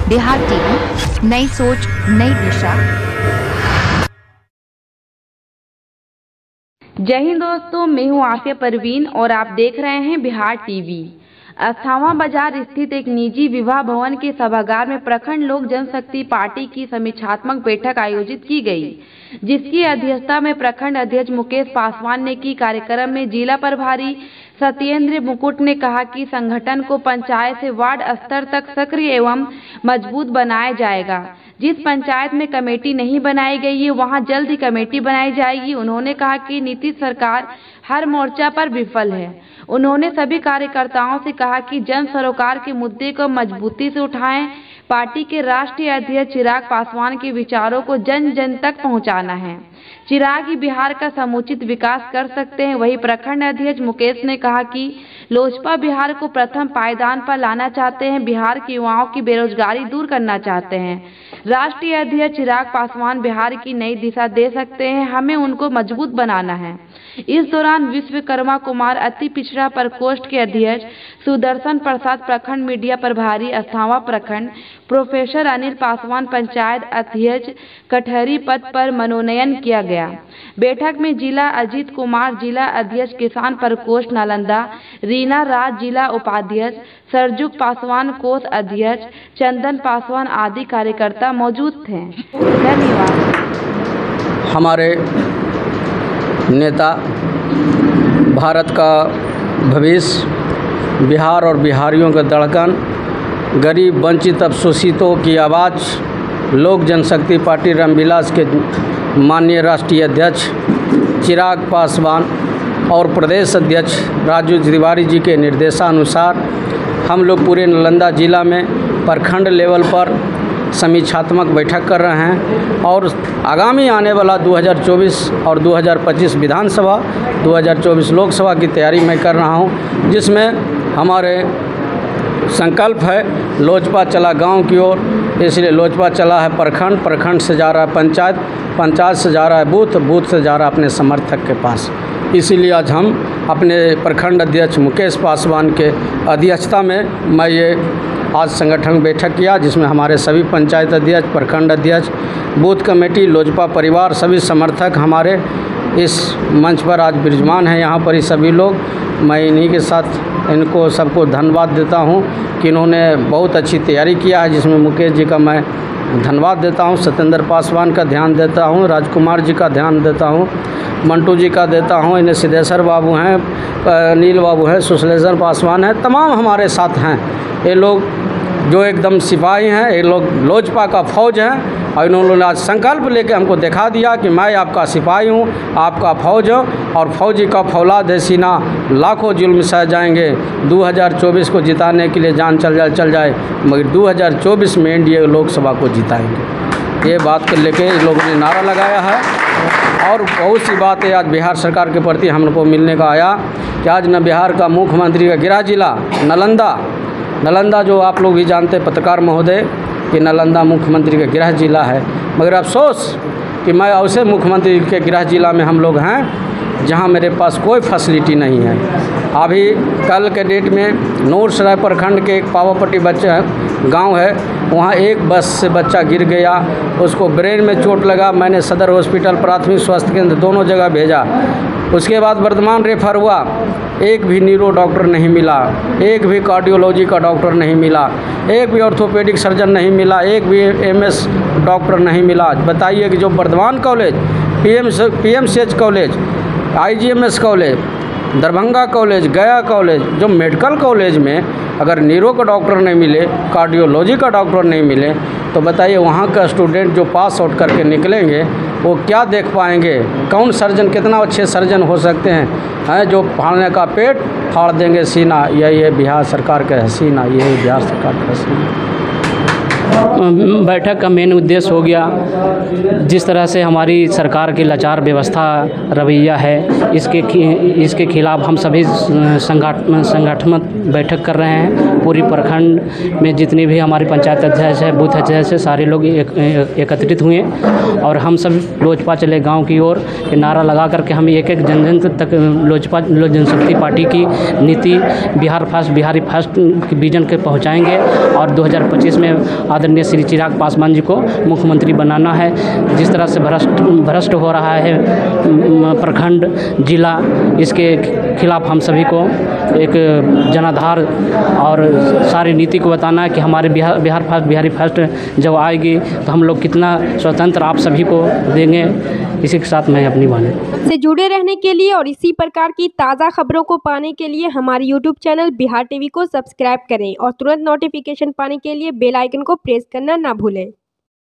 Bihar TV, नई सोच नई दिशा। जय हिंद दोस्तों, मैं हूं आसिया परवीन और आप देख रहे हैं बिहार टीवी। अस्थावा बाजार स्थित एक निजी विवाह भवन के सभागार में प्रखंड लोक जनशक्ति पार्टी की समीक्षात्मक बैठक आयोजित की गई, जिसकी अध्यक्षता में प्रखंड अध्यक्ष मुकेश पासवान ने की। कार्यक्रम में जिला प्रभारी सत्येंद्र मुकुट ने कहा कि संगठन को पंचायत से वार्ड स्तर तक सक्रिय एवं मजबूत बनाया जाएगा। जिस पंचायत में कमेटी नहीं बनाई गई है वहां जल्द ही कमेटी बनाई जाएगी। उन्होंने कहा कि नीतीश सरकार हर मोर्चा पर विफल है। उन्होंने सभी कार्यकर्ताओं से कहा कि जन सरोकार के मुद्दे को मजबूती से उठाएं। पार्टी के राष्ट्रीय अध्यक्ष चिराग पासवान के विचारों को जन जन तक पहुंचाना है। चिराग ही बिहार का समुचित विकास कर सकते हैं। वहीं प्रखंड अध्यक्ष मुकेश ने कहा कि लोजपा बिहार को प्रथम पायदान पर लाना चाहते हैं, बिहार के युवाओं की बेरोजगारी दूर करना चाहते हैं। राष्ट्रीय अध्यक्ष चिराग पासवान बिहार की नई दिशा दे सकते हैं, हमें उनको मजबूत बनाना है। इस दौरान विश्वकर्मा कुमार अति पिछड़ा प्रकोष्ठ के अध्यक्ष सुदर्शन प्रसाद, प्रखंड मीडिया प्रभारी अस्थावा प्रखंड, प्रोफेसर अनिल पासवान पंचायत अध्यक्ष कटहरी पद पर मनोनयन किया गया। बैठक में जिला अजीत कुमार जिला अध्यक्ष किसान प्रकोष्ठ नालंदा, रीना राज जिला उपाध्यक्ष, सरजुग पासवान कोष अध्यक्ष, चंदन पासवान आदि कार्यकर्ता मौजूद थे। धन्यवाद। हमारे नेता, भारत का भविष्य, बिहार और बिहारियों का धड़कन, गरीब वंचित अवशोषितों की आवाज़, लोक जनशक्ति पार्टी रामविलास के माननीय राष्ट्रीय अध्यक्ष चिराग पासवान और प्रदेश अध्यक्ष राजू तिवारी जी के निर्देशानुसार हम लोग पूरे नालंदा जिला में प्रखंड लेवल पर समीक्षात्मक बैठक कर रहे हैं और आगामी आने वाला 2024 और 2025 विधानसभा, 2024 लोकसभा की तैयारी मैं कर रहा हूं, जिसमें हमारे संकल्प है लोजपा चला गांव की ओर, इसलिए लोजपा चला है प्रखंड, प्रखंड से जा रहा है पंचायत, पंचायत से जा रहा है बूथ, बूथ से जा रहा है अपने समर्थक के पास। इसीलिए आज हम अपने प्रखंड अध्यक्ष मुकेश पासवान के अध्यक्षता में मैं ये आज संगठन बैठक किया, जिसमें हमारे सभी पंचायत अध्यक्ष, प्रखंड अध्यक्ष, बूथ कमेटी, लोजपा परिवार, सभी समर्थक हमारे इस मंच पर आज विराजमान हैं। यहाँ पर ही सभी लोग, मैं इन्हीं के साथ इनको सबको धन्यवाद देता हूँ कि इन्होंने बहुत अच्छी तैयारी किया है, जिसमें मुकेश जी का मैं धन्यवाद देता हूँ, सत्येंद्र पासवान का ध्यान देता हूँ, राजकुमार जी का ध्यान देता हूँ, मंटू जी का देता हूँ, इन्हें सिद्धेश्वर बाबू हैं, नील बाबू हैं, सुशलेश्वर पासवान हैं, तमाम हमारे साथ हैं। ये लोग जो एकदम सिपाही हैं, ये लोग लोजपा का फौज हैं और इन्होंने आज संकल्प लेके हमको दिखा दिया कि मैं आपका सिपाही हूँ, आपका फौज हूँ और फौजी का फौलाद है सीना, लाखों जुल्म सह जाएंगे। 2024 को जिताने के लिए जान चल जाए, मगर 2024 में एनडीए लोकसभा को जिताएंगे। ये बात को लेके इन लोगों ने नारा लगाया है और बहुत सी बातें आज बिहार सरकार के प्रति हमको मिलने का आया कि आज न बिहार का मुख्यमंत्री का गृह जिला नालंदा जो आप लोग भी जानते हैं पत्रकार महोदय कि नालंदा मुख्यमंत्री का गृह जिला है, मगर अफसोस कि मैं ऐसे मुख्यमंत्री के गृह जिला में हम लोग हैं जहां मेरे पास कोई फैसिलिटी नहीं है। अभी कल के डेट में नूरसराय प्रखंड के एक पावापट्टी बच्चा गांव है, वहां एक बस से बच्चा गिर गया, उसको ब्रेन में चोट लगा। मैंने सदर हॉस्पिटल, प्राथमिक स्वास्थ्य केंद्र दोनों जगह भेजा। उसके बाद वर्धमान रेफर हुआ, एक भी न्यूरो डॉक्टर नहीं मिला, एक भी कार्डियोलॉजी का डॉक्टर नहीं मिला, एक भी ऑर्थोपेडिक सर्जन नहीं मिला, एक भी एमएस डॉक्टर नहीं मिला। बताइए कि जो Vardhaman college, PMCH college, IGMS college, Darbhanga college, Gaya college, जो मेडिकल कॉलेज में अगर न्यूरो का डॉक्टर नहीं मिले, कार्डियोलॉजी का डॉक्टर नहीं मिले, तो बताइए वहाँ का स्टूडेंट जो पास आउट करके निकलेंगे वो क्या देख पाएंगे? कौन सर्जन, कितना अच्छे सर्जन हो सकते हैं जो फाड़ने का पेट फाड़ देंगे सीना। यही है बिहार सरकार का हसीना, यही बिहार सरकार का हसीना। बैठक का मेन उद्देश्य हो गया, जिस तरह से हमारी सरकार की लाचार व्यवस्था रवैया है, इसके खिलाफ हम सभी संगठनात्मक बैठक कर रहे हैं पूरी प्रखंड में जितने भी हमारे पंचायत अध्यक्ष है, बूथ अध्यक्ष है, सारे लोग एकत्रित हुए और हम सब लोजपा चले गांव की ओर नारा लगा करके हम एक एक जन जन तक लोजपा लोक जनशक्ति पार्टी की नीति Bihar first, Bihari first vision के पहुंचाएंगे और 2025 में आदरणीय श्री चिराग पासवान जी को मुख्यमंत्री बनाना है। जिस तरह से भ्रष्ट हो रहा है प्रखंड, जिला, इसके खिलाफ हम सभी को एक जनाधार और सारी नीति को बताना है कि हमारे बिहार फर्स्ट, बिहारी फर्स्ट जब आएगी तो हम लोग कितना स्वतंत्र आप सभी को देंगे। इसी के साथ मैं अपनी वाणी से जुड़े रहने के लिए और इसी प्रकार की ताज़ा खबरों को पाने के लिए हमारे YouTube चैनल बिहार टीवी को सब्सक्राइब करें और तुरंत नोटिफिकेशन पाने के लिए बेल आइकन को प्रेस करना ना भूलें।